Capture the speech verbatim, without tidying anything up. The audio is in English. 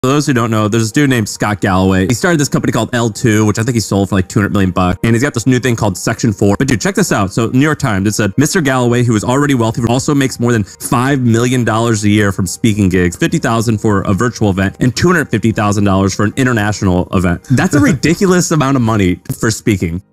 For those who don't know, there's this dude named Scott Galloway. He started this company called L two, which I think he sold for like two hundred million bucks. And he's got this new thing called Section four. But dude, check this out. So New York Times, it said, Mister Galloway, who is already wealthy, also makes more than five million dollars a year from speaking gigs, fifty thousand dollars for a virtual event, and two hundred fifty thousand dollars for an international event. That's a ridiculous amount of money for speaking.